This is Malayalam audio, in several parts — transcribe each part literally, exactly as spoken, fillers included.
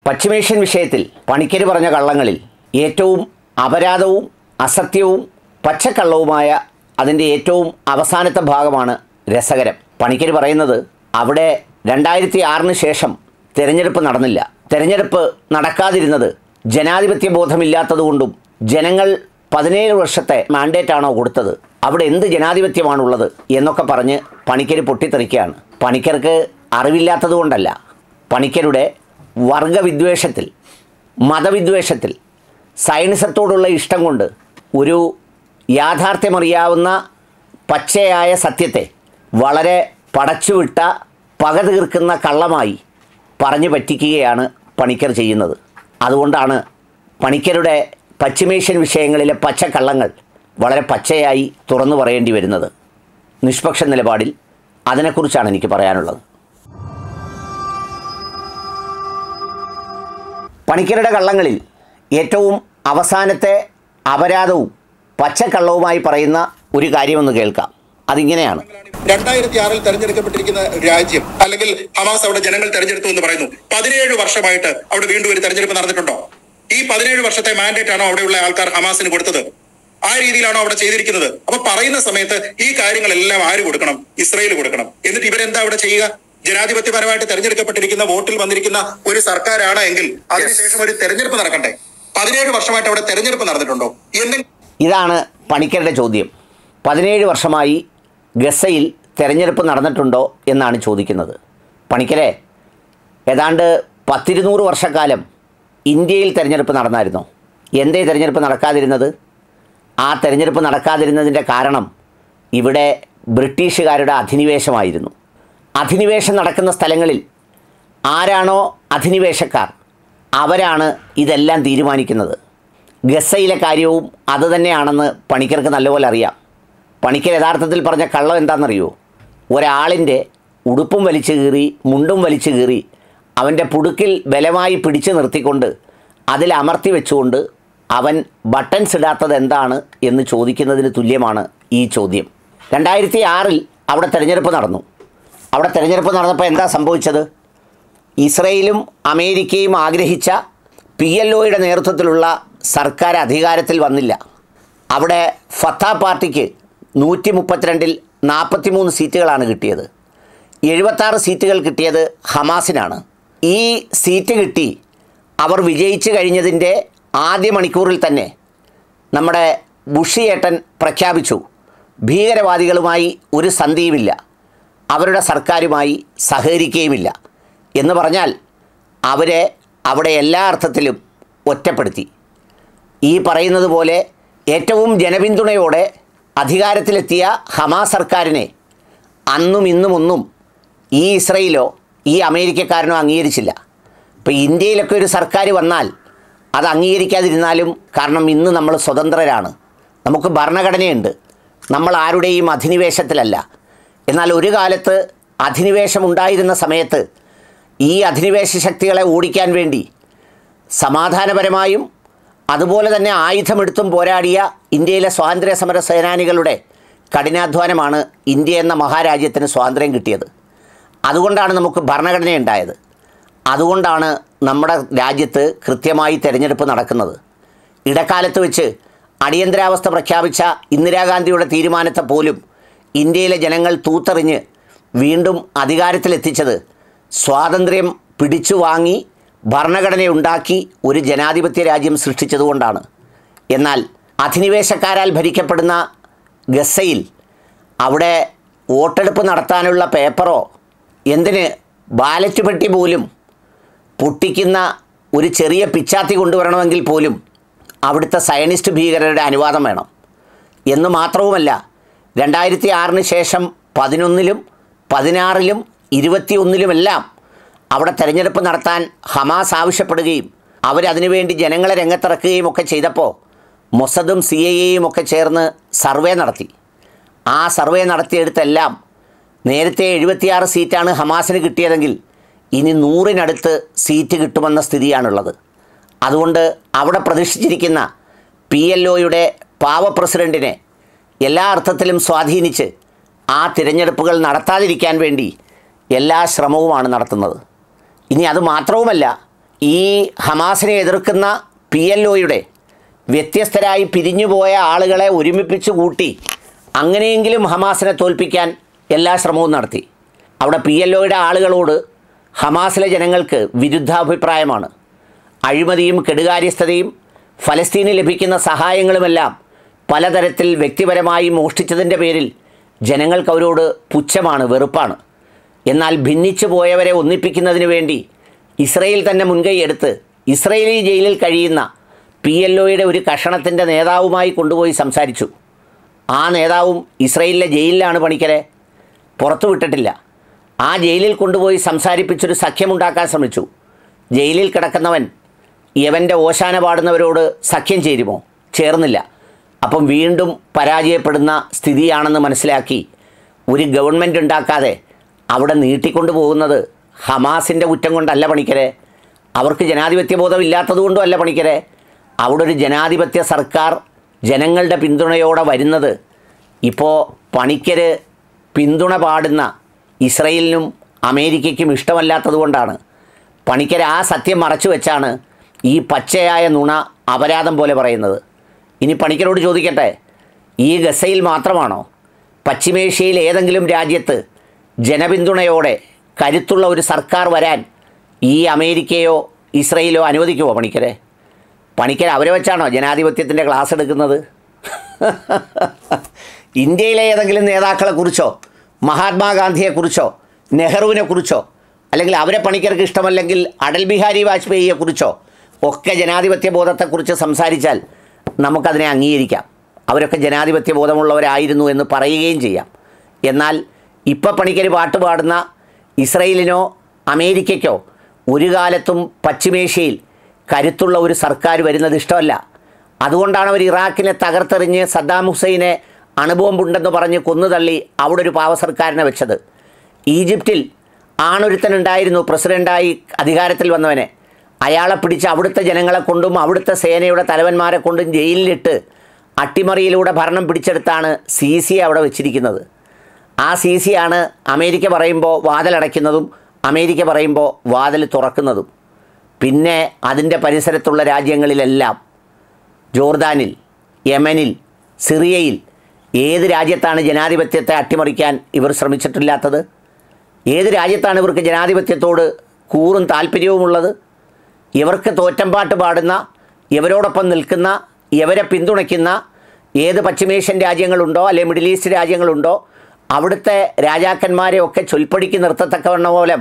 പശ്ചിമേഷ്യൻ വിഷയത്തിൽ പണിക്കർ പറഞ്ഞ കള്ളങ്ങളിൽ ഏറ്റവും അപരാധവും അസത്യവും പച്ചക്കള്ളവുമായ അതിൻ്റെ ഏറ്റവും അവസാനത്തെ ഭാഗമാണ് രസകരം. പണിക്കർ പറയുന്നത് അവിടെ രണ്ടായിരത്തി ആറിന് ശേഷം തിരഞ്ഞെടുപ്പ് നടന്നില്ല. തിരഞ്ഞെടുപ്പ് നടക്കാതിരുന്നത് ജനാധിപത്യ ബോധമില്ലാത്തതുകൊണ്ടും ജനങ്ങൾ പതിനേഴ് വർഷത്തെ മാൻഡേറ്റാണോ കൊടുത്തത്, അവിടെ എന്ത് ജനാധിപത്യമാണുള്ളത് എന്നൊക്കെ പറഞ്ഞ് പണിക്കർ പൊട്ടിത്തെറിക്കുകയാണ്. പണിക്കർക്ക് അറിവില്ലാത്തത് കൊണ്ടല്ല, പണിക്കരുടെ വർഗവിദ്വേഷത്തിൽ, മതവിദ്വേഷത്തിൽ, സയൻസത്തോടുള്ള ഇഷ്ടം കൊണ്ട് ഒരു യാഥാർത്ഥ്യമറിയാവുന്ന പച്ചയായ സത്യത്തെ വളരെ പടച്ചുവിട്ട പക തീർക്കുന്ന കള്ളമായി പറഞ്ഞു പറ്റിക്കുകയാണ് പണിക്കർ ചെയ്യുന്നത്. അതുകൊണ്ടാണ് പണിക്കരുടെ പശ്ചിമേഷ്യൻ വിഷയങ്ങളിലെ പച്ചക്കള്ളങ്ങൾ വളരെ പച്ചയായി തുറന്നു പറയേണ്ടി വരുന്നത്. നിഷ്പക്ഷ നിലപാടിൽ അതിനെക്കുറിച്ചാണ് എനിക്ക് പറയാനുള്ളത്. പണിക്കരുടെ കള്ളങ്ങളിൽ ഏറ്റവും അവസാനത്തെ അപരാധവും പച്ചക്കള്ളവുമായി പറയുന്ന ഒരു കാര്യമൊന്ന് കേൾക്കാം. അതിങ്ങനെയാണ്. രണ്ടായിരത്തി ആറിൽ തെരഞ്ഞെടുക്കപ്പെട്ടിരിക്കുന്ന രാജ്യം അല്ലെങ്കിൽ ഹമാസ് അവിടെ ജനങ്ങൾ തെരഞ്ഞെടുത്തു എന്ന് പറയുന്നു. പതിനേഴ് വർഷമായിട്ട് അവിടെ വീണ്ടും ഒരു തെരഞ്ഞെടുപ്പ് നടന്നിട്ടുണ്ടോ? ഈ പതിനേഴ് വർഷത്തെ മാൻഡേറ്റ് ആണോ അവിടെയുള്ള ആൾക്കാർ ഹമാസിന് കൊടുത്തത്? ആ രീതിയിലാണോ അവിടെ ചെയ്തിരിക്കുന്നത്? അപ്പൊ പറയുന്ന സമയത്ത് ഈ കാര്യങ്ങളെല്ലാം ആര് കൊടുക്കണം? ഇസ്രയേൽ കൊടുക്കണം. എന്നിട്ട് ഇവരെന്താ അവിടെ ചെയ്യുക? ജനാധിപത്യപരമായിട്ട് തെരഞ്ഞെടുക്കപ്പെട്ടിരിക്കുന്ന വോട്ടിൽ വന്നിരിക്കുന്ന ഒരു സർക്കാരാണ് എങ്കിൽ അതിനുശേഷം ഒരു തെരഞ്ഞെടുപ്പ് നടക്കണ്ടേ? പതിനേഴ് വർഷമായിട്ട് അവിടെ തെരഞ്ഞെടുപ്പ് നടന്നിട്ടുണ്ടോ? ഇതാണ് പണിക്കരുടെ ചോദ്യം. പതിനേഴ് വർഷമായി ഗസയിൽ തെരഞ്ഞെടുപ്പ് നടന്നിട്ടുണ്ടോ എന്നാണ് ചോദിക്കുന്നത്. പണിക്കരെ, ഏതാണ്ട് പത്തിരുന്നൂറ് വർഷക്കാലം ഇന്ത്യയിൽ തെരഞ്ഞെടുപ്പ് നടന്നായിരുന്നോ? എന്തേ തെരഞ്ഞെടുപ്പ് നടക്കാതിരുന്നത്? ആ തെരഞ്ഞെടുപ്പ് നടക്കാതിരുന്നതിൻ്റെ കാരണം ഇവിടെ ബ്രിട്ടീഷുകാരുടെ അധിനിവേശമായിരുന്നു. അധിനിവേശം നടക്കുന്ന സ്ഥലങ്ങളിൽ ആരാണോ അധിനിവേശക്കാർ അവരാണ് ഇതെല്ലാം തീരുമാനിക്കുന്നത്. ഗസയിലെ കാര്യവും അതുതന്നെയാണെന്ന് പണിക്കർക്ക് നല്ലപോലെ അറിയാം. പണിക്കർ യഥാർത്ഥത്തിൽ പറഞ്ഞ കള്ളം എന്താണെന്നറിയോ? ഒരാളിൻ്റെ ഉടുപ്പും വലിച്ചു കീറി മുണ്ടും വലിച്ചു കീറി അവൻ്റെ പുടുക്കിൽ ബലമായി പിടിച്ചു നിർത്തിക്കൊണ്ട് അതിൽ അമർത്തി വെച്ചുകൊണ്ട് അവൻ ബട്ടൺസ് ഇടാത്തത് എന്താണ് എന്ന് ചോദിക്കുന്നതിന് തുല്യമാണ് ഈ ചോദ്യം. രണ്ടായിരത്തി ആറിൽ അവിടെ തെരഞ്ഞെടുപ്പ് നടന്നു. അവിടെ തെരഞ്ഞെടുപ്പ് നടന്നപ്പോൾ എന്താ സംഭവിച്ചത്? ഇസ്രയേലും അമേരിക്കയും ആഗ്രഹിച്ച പി എൽ ഒയുടെ നേതൃത്വത്തിലുള്ള സർക്കാർ അധികാരത്തിൽ വന്നില്ല. അവിടെ ഫത്താ പാർട്ടിക്ക് നൂറ്റി മുപ്പത്തിരണ്ടിൽ നാൽപ്പത്തി മൂന്ന് സീറ്റുകളാണ് കിട്ടിയത്. എഴുപത്താറ് സീറ്റുകൾ കിട്ടിയത് ഹമാസിനാണ്. ഈ സീറ്റ് കിട്ടി അവർ വിജയിച്ചു കഴിഞ്ഞതിൻ്റെ ആദ്യ മണിക്കൂറിൽ തന്നെ നമ്മുടെ ബുഷ് ഏട്ടൻ പ്രഖ്യാപിച്ചു, ഭീകരവാദികളുമായി ഒരു സന്ധിയുമില്ല, അവരുടെ സർക്കാരുമായി സഹകരിക്കുകയുമില്ല എന്ന് പറഞ്ഞാൽ അവരെ അവിടെ എല്ലാ അർത്ഥത്തിലും ഒറ്റപ്പെടുത്തി. ഈ പറയുന്നത് പോലെ ഏറ്റവും ജനപിന്തുണയോടെ അധികാരത്തിലെത്തിയ ഹമാസ് സർക്കാരിനെ അന്നും ഇന്നും ഒന്നും ഈ ഇസ്രയേലോ ഈ അമേരിക്കക്കാരനോ അംഗീകരിച്ചില്ല. ഇപ്പോൾ ഇന്ത്യയിലൊക്കെ ഒരു സർക്കാർ വന്നാൽ അത് അംഗീകരിക്കാതിരുന്നാലും, കാരണം ഇന്ന് നമ്മൾ സ്വതന്ത്രരാണ്, നമുക്ക് ഭരണഘടനയുണ്ട്, നമ്മൾ ആരുടെയും അധിനിവേശത്തിലല്ല. എന്നാൽ ഒരു കാലത്ത് അധിനിവേശം ഉണ്ടായിരുന്ന സമയത്ത് ഈ അധിനിവേശ ശക്തികളെ ഓടിക്കാൻ വേണ്ടി സമാധാനപരമായും അതുപോലെ തന്നെ ആയുധമെടുത്തും പോരാടിയ ഇന്ത്യയിലെ സ്വാതന്ത്ര്യ സമര സേനാനികളുടെ കഠിനാധ്വാനമാണ് ഇന്ത്യ എന്ന മഹാരാജ്യത്തിന് സ്വാതന്ത്ര്യം കിട്ടിയത്. അതുകൊണ്ടാണ് നമുക്ക് ഭരണഘടന ഉണ്ടായത്. അതുകൊണ്ടാണ് നമ്മുടെ രാജ്യത്ത് കൃത്യമായി തിരഞ്ഞെടുപ്പ് നടക്കുന്നത്. ഇടക്കാലത്ത് വെച്ച് അടിയന്തരാവസ്ഥ പ്രഖ്യാപിച്ച ഇന്ദിരാഗാന്ധിയുടെ തീരുമാനത്തെ പോലും ഇന്ത്യയിലെ ജനങ്ങൾ തൂത്തെറിഞ്ഞ് വീണ്ടും അധികാരത്തിലെത്തിച്ചത് സ്വാതന്ത്ര്യം പിടിച്ചു വാങ്ങി ഭരണഘടനയുണ്ടാക്കി ഒരു ജനാധിപത്യ രാജ്യം സൃഷ്ടിച്ചതുകൊണ്ടാണ്. എന്നാൽ അധിനിവേശക്കാരാൽ ഭരിക്കപ്പെടുന്ന ഗസയിൽ അവിടെ വോട്ടെടുപ്പ് നടത്താനുള്ള പേപ്പറോ എന്തിന് ബാലറ്റ് പെട്ടി പോലും പൊട്ടിക്കുന്ന ഒരു ചെറിയ പിച്ചാത്തി കൊണ്ടുവരണമെങ്കിൽ പോലും അവിടുത്തെ സയനിസ്റ്റ് ഭീകരരുടെ അനുവാദം വേണം. എന്ന് മാത്രവുമല്ല, രണ്ടായിരത്തി ആറിന് ശേഷം പതിനൊന്നിലും പതിനാറിലും ഇരുപത്തിയൊന്നിലുമെല്ലാം അവിടെ തെരഞ്ഞെടുപ്പ് നടത്താൻ ഹമാസ് ആവശ്യപ്പെടുകയും അവരതിനുവേണ്ടി ജനങ്ങളെ രംഗത്തിറക്കുകയും ഒക്കെ ചെയ്തപ്പോൾ മൊസദും സി ഐ എയും ഒക്കെ ചേർന്ന് സർവേ നടത്തി. ആ സർവേ നടത്തിയെടുത്തെല്ലാം നേരത്തെ എഴുപത്തിയാറ് സീറ്റാണ് ഹമാസിന് കിട്ടിയതെങ്കിൽ ഇനി നൂറിനടുത്ത് സീറ്റ് കിട്ടുമെന്ന സ്ഥിതിയാണുള്ളത്. അതുകൊണ്ട് അവിടെ പ്രതിഷ്ഠിച്ചിരിക്കുന്ന പി എൽ ഒയുടെ പാവ പ്രസിഡൻറ്റിനെ എല്ലാ അർത്ഥത്തിലും സ്വാധീനിച്ച് ആ തിരഞ്ഞെടുപ്പുകൾ നടത്താതിരിക്കാൻ വേണ്ടി എല്ലാ ശ്രമവുമാണ് നടത്തുന്നത്. ഇനി അത് മാത്രവുമല്ല, ഈ ഹമാസിനെ എതിർക്കുന്ന പി എൽ ഒയുടെ വ്യത്യസ്തരായി പിരിഞ്ഞുപോയ ആളുകളെ ഒരുമിപ്പിച്ച് കൂട്ടി അങ്ങനെയെങ്കിലും ഹമാസിനെ തോൽപ്പിക്കാൻ എല്ലാ ശ്രമവും നടത്തി. അവിടെ പി എൽ ഒയുടെ ആളുകളോട് ഹമാസിലെ ജനങ്ങൾക്ക് വിരുദ്ധാഭിപ്രായമാണ്. അഴിമതിയും കെടുകാര്യസ്ഥതയും ഫലസ്തീന് ലഭിക്കുന്ന സഹായങ്ങളുമെല്ലാം പലതരത്തിൽ വ്യക്തിപരമായി മോഷ്ടിച്ചതിൻ്റെ പേരിൽ ജനങ്ങൾക്ക് അവരോട് പുച്ഛമാണ്, വെറുപ്പാണ്. എന്നാൽ ഭിന്നിച്ചു പോയവരെ ഒന്നിപ്പിക്കുന്നതിന് വേണ്ടി ഇസ്രയേൽ തന്നെ മുൻകൈയെടുത്ത് ഇസ്രയേലി ജയിലിൽ കഴിയുന്ന പി എൽ ഒയുടെ ഒരു കഷണത്തിൻ്റെ നേതാവുമായി കൊണ്ടുപോയി സംസാരിച്ചു. ആ നേതാവും ഇസ്രയേലിലെ ജയിലിലാണ് പണിക്കരെ, പുറത്തു വിട്ടിട്ടില്ല. ആ ജയിലിൽ കൊണ്ടുപോയി സംസാരിപ്പിച്ചൊരു സഖ്യമുണ്ടാക്കാൻ ശ്രമിച്ചു. ജയിലിൽ കിടക്കുന്നവൻ യവൻ്റെ ഓശാന പാടുന്നവരോട് സഖ്യം ചേരുമോ? ചേർന്നില്ല. അപ്പം വീണ്ടും പരാജയപ്പെടുന്ന സ്ഥിതിയാണെന്ന് മനസ്സിലാക്കി ഒരു ഗവൺമെൻറ് ഉണ്ടാക്കാതെ അവിടെ നീട്ടിക്കൊണ്ടു പോകുന്നത് ഹമാസിൻ്റെ കുറ്റം കൊണ്ടല്ല പണിക്കരെ, അവർക്ക് ജനാധിപത്യ ബോധം ഇല്ലാത്തതുകൊണ്ടും അല്ല പണിക്കരെ. അവിടെ ഒരു ജനാധിപത്യ സർക്കാർ ജനങ്ങളുടെ പിന്തുണയോടെ വരുന്നത് ഇപ്പോൾ പണിക്കർ പിന്തുണ പാടുന്ന ഇസ്രയേലിനും അമേരിക്കയ്ക്കും ഇഷ്ടമല്ലാത്തതുകൊണ്ടാണ്. പണിക്കർ ആ സത്യം മറച്ചു വെച്ചാണ് ഈ പച്ചയായ നുണ അപരാധം പോലെ പറയുന്നത്. ഇനി പണിക്കരോട് ചോദിക്കട്ടെ, ഈ ഗസയിൽ മാത്രമാണോ പശ്ചിമേഷ്യയിൽ ഏതെങ്കിലും രാജ്യത്ത് ജനപിന്തുണയോടെ കരുത്തുള്ള ഒരു സർക്കാർ വരാൻ ഈ അമേരിക്കയോ ഇസ്രയേലോ അനുവദിക്കുമോ പണിക്കരെ? പണിക്കർ അവരെ വെച്ചാണോ ജനാധിപത്യത്തിൻ്റെ ക്ലാസ് എടുക്കുന്നത്? ഇന്ത്യയിലെ ഏതെങ്കിലും നേതാക്കളെക്കുറിച്ചോ മഹാത്മാഗാന്ധിയെക്കുറിച്ചോ നെഹ്റുവിനെക്കുറിച്ചോ അല്ലെങ്കിൽ അവരെ പണിക്കർക്ക് ഇഷ്ടമല്ലെങ്കിൽ അടൽ ബിഹാരി വാജ്പേയിയെക്കുറിച്ചോ ഒക്കെ ജനാധിപത്യ ബോധത്തെക്കുറിച്ച് സംസാരിച്ചാൽ നമുക്കതിനെ അംഗീകരിക്കാം. അവരൊക്കെ ജനാധിപത്യ ബോധമുള്ളവരായിരുന്നു എന്ന് പറയുകയും ചെയ്യാം. എന്നാൽ ഇപ്പം പണിക്കർ പാട്ട് പാടുന്ന ഇസ്രയേലിനോ അമേരിക്കയ്ക്കോ ഒരു കാലത്തും പശ്ചിമേഷ്യയിൽ കരുത്തുള്ള ഒരു സർക്കാർ വരുന്നത് ഇഷ്ടമല്ല. അതുകൊണ്ടാണ് അവർ ഇറാഖിനെ തകർത്തെറിഞ്ഞ് സദ്ദാം ഹുസൈനെ അണുബോംബുണ്ടെന്ന് പറഞ്ഞ് കൊന്നുതള്ളി അവിടെ ഒരു പാവ സർക്കാരിനെ വെച്ചത്. ഈജിപ്തിൽ ആണൊരുത്തനുണ്ടായിരുന്നു പ്രസിഡൻ്റായി അധികാരത്തിൽ വന്നവനെ. അയാളെ പിടിച്ച് അവിടുത്തെ ജനങ്ങളെ കൊണ്ടും അവിടുത്തെ സേനയുടെ തലവന്മാരെ കൊണ്ടും ജയിലിലിട്ട് അട്ടിമറിയിലൂടെ ഭരണം പിടിച്ചെടുത്താണ് സി സി അവിടെ വെച്ചിരിക്കുന്നത്. ആ സി സി ആണ് അമേരിക്ക പറയുമ്പോൾ വാതിലടയ്ക്കുന്നതും അമേരിക്ക പറയുമ്പോൾ വാതിൽ തുറക്കുന്നതും. പിന്നെ അതിൻ്റെ പരിസരത്തുള്ള രാജ്യങ്ങളിലെല്ലാം ജോർദാനിൽ, യമനിൽ, സിറിയയിൽ ഏത് രാജ്യത്താണ് ജനാധിപത്യത്തെ അട്ടിമറിക്കാൻ ഇവർ ശ്രമിച്ചിട്ടില്ലാത്തത്? ഏത് രാജ്യത്താണ് ഇവർക്ക് ജനാധിപത്യത്തോട് കൂറും താല്പര്യവുമുള്ളത്? ഇവർക്ക് തോറ്റമ്പാട്ട് പാടുന്ന, ഇവരോടൊപ്പം നിൽക്കുന്ന, ഇവരെ പിന്തുണയ്ക്കുന്ന ഏത് പശ്ചിമേഷ്യൻ രാജ്യങ്ങളുണ്ടോ അല്ലെങ്കിൽ മിഡിൽ ഈസ്റ്റ് രാജ്യങ്ങളുണ്ടോ അവിടുത്തെ രാജാക്കന്മാരെയൊക്കെ ചൊൽപ്പടിക്ക് നിർത്തത്തക്കവണ്ണ പോലെ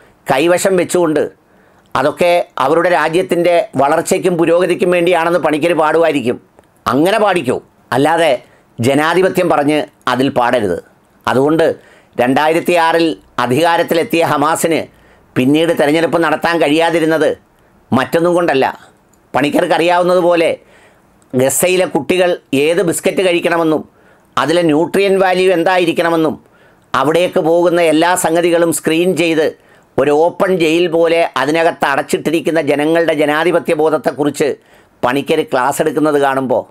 കൈവശം വെച്ചുകൊണ്ട് അതൊക്കെ അവരുടെ രാജ്യത്തിൻ്റെ വളർച്ചയ്ക്കും പുരോഗതിക്കും വേണ്ടിയാണെന്ന് പണിക്കർ പാടുമായിരിക്കും. അങ്ങനെ പാടിക്കോ, അല്ലാതെ ജനാധിപത്യം പറഞ്ഞ് അതിൽ പാടരുത്. അതുകൊണ്ട് രണ്ടായിരത്തി ആറിൽ അധികാരത്തിലെത്തിയ ഹമാസിന് പിന്നീട് തെരഞ്ഞെടുപ്പ് നടത്താൻ കഴിയാതിരുന്നത് മറ്റൊന്നും കൊണ്ടല്ല. പണിക്കർക്ക് അറിയാവുന്നതുപോലെ ഗസയിലെ കുട്ടികൾ ഏത് ബിസ്ക്കറ്റ് കഴിക്കണമെന്നും അതിലെ ന്യൂട്രിയൻ വാല്യൂ എന്തായിരിക്കണമെന്നും അവിടേക്ക് പോകുന്ന എല്ലാ സംഗതികളും സ്ക്രീൻ ചെയ്ത് ഒരു ഓപ്പൺ ജയിൽ പോലെ അതിനകത്ത് അടച്ചിട്ടിരിക്കുന്ന ജനങ്ങളുടെ ജനാധിപത്യ ബോധത്തെക്കുറിച്ച് പണിക്കർ ക്ലാസ് എടുക്കുന്നത് കാണുമ്പോൾ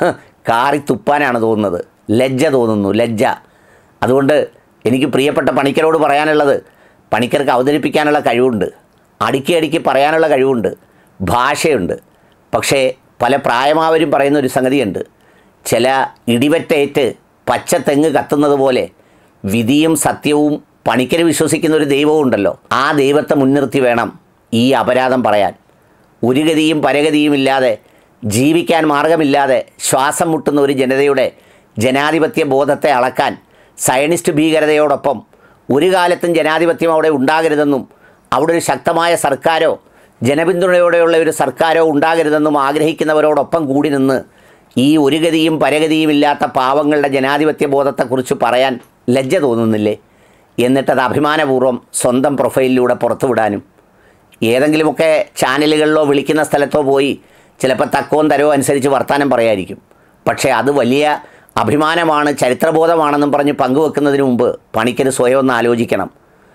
കാറി തുപ്പാനാണ് തോന്നുന്നത്. ലജ്ജ തോന്നുന്നു, ലജ്ജ. അതുകൊണ്ട് എനിക്ക് പ്രിയപ്പെട്ട പണിക്കരോട് പറയാനുള്ളത്, പണിക്കർക്ക് അവതരിപ്പിക്കാനുള്ള കഴിവുണ്ട്, അടുക്കി അടുക്കി പറയാനുള്ള കഴിവുണ്ട്, ഭാഷയുണ്ട്. പക്ഷേ പല പ്രായമാവരും പറയുന്ന ഒരു സംഗതിയുണ്ട്, ചില ഇടിവറ്റേറ്റ് പച്ച തെങ്ങ് കത്തുന്നത് പോലെ വിധിയും സത്യവും പണിക്കർ വിശ്വസിക്കുന്ന ഒരു ദൈവവും ഉണ്ടല്ലോ, ആ ദൈവത്തെ മുൻനിർത്തി വേണം ഈ അപരാധം പറയാൻ. ഒരു ഗതിയും പരഗതിയും ഇല്ലാതെ, ജീവിക്കാൻ മാർഗമില്ലാതെ ശ്വാസം മുട്ടുന്ന ഒരു ജനതയുടെ ജനാധിപത്യ ബോധത്തെ അളക്കാൻ സയനിസ്റ്റ് ഭീകരതയോടൊപ്പം ഒരു കാലത്തും ജനാധിപത്യം അവിടെ ഉണ്ടാകരുതെന്നും അവിടെ ഒരു ശക്തമായ സർക്കാരോ ജനപിന്തുണയോടെയുള്ള ഒരു സർക്കാരോ ഉണ്ടാകരുതെന്നും ആഗ്രഹിക്കുന്നവരോടൊപ്പം കൂടി നിന്ന് ഈ ഒരു ഗതിയും പരഗതിയും ഇല്ലാത്ത പാവങ്ങളുടെ ജനാധിപത്യ ബോധത്തെക്കുറിച്ച് പറയാൻ ലജ്ജ തോന്നുന്നില്ലേ? എന്നിട്ടത് അഭിമാനപൂർവ്വം സ്വന്തം പ്രൊഫൈലിലൂടെ പുറത്തുവിടാനും ഏതെങ്കിലുമൊക്കെ ചാനലുകളിലോ വിളിക്കുന്ന സ്ഥലത്തോ പോയി ചിലപ്പോൾ തക്കവും തരവും അനുസരിച്ച് വർത്തമാനം പറയായിരിക്കും. പക്ഷേ അത് വലിയ അഭിമാനമാണ്, ചരിത്രബോധമാണെന്നും പറഞ്ഞ് പങ്കുവെക്കുന്നതിന് മുമ്പ് പണിക്കർ സ്വയം ഒന്ന് ആലോചിക്കണം.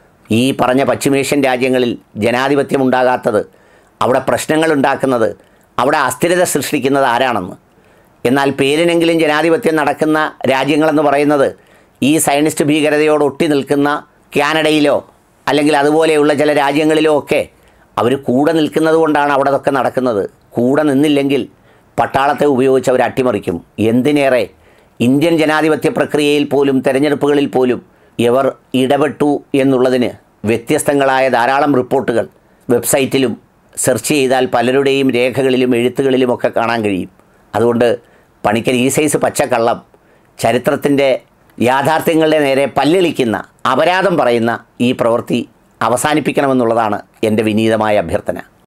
ഈ പറഞ്ഞ പശ്ചിമേഷ്യൻ രാജ്യങ്ങളിൽ ജനാധിപത്യം ഉണ്ടാകാത്തത്, അവിടെ പ്രശ്നങ്ങൾ ഉണ്ടാക്കുന്നത്, അവിടെ അസ്ഥിരത സൃഷ്ടിക്കുന്നത് ആരാണെന്ന്. എന്നാൽ പേരിനെങ്കിലും ജനാധിപത്യം നടക്കുന്ന രാജ്യങ്ങളെന്ന് പറയുന്നത് ഈ സയനിസ്റ്റ് ഭീകരതയോട് ഒട്ടി നിൽക്കുന്ന കാനഡയിലോ അല്ലെങ്കിൽ അതുപോലെയുള്ള ചില രാജ്യങ്ങളിലോ ഒക്കെ അവർ കൂടെ നിൽക്കുന്നത് കൊണ്ടാണ് അവിടെ അതൊക്കെ നടക്കുന്നത്. കൂടെ നിന്നില്ലെങ്കിൽ പട്ടാളത്തെ ഉപയോഗിച്ച് അവർ അട്ടിമറിക്കും. എന്തിനേറെ ഇന്ത്യൻ ജനാധിപത്യ പ്രക്രിയയിൽ പോലും തെരഞ്ഞെടുപ്പുകളിൽ പോലും ഇവർ ഇടപെട്ടു എന്നുള്ളതിന് വ്യത്യസ്തങ്ങളായ ധാരാളം റിപ്പോർട്ടുകൾ വെബ്സൈറ്റിലും സെർച്ച് ചെയ്താൽ പലരുടെയും രേഖകളിലും എഴുത്തുകളിലുമൊക്കെ കാണാൻ കഴിയും. അതുകൊണ്ട് പണിക്കർ ഈ സൈസ് പച്ചക്കള്ളം, ചരിത്രത്തിൻ്റെ യാഥാർത്ഥ്യങ്ങളുടെ നേരെ പല്ലിളിക്കുന്ന, അപരാധം പറയുന്ന ഈ പ്രവൃത്തി അവസാനിപ്പിക്കണമെന്നുള്ളതാണ് എൻ്റെ വിനീതമായ അഭ്യർത്ഥന.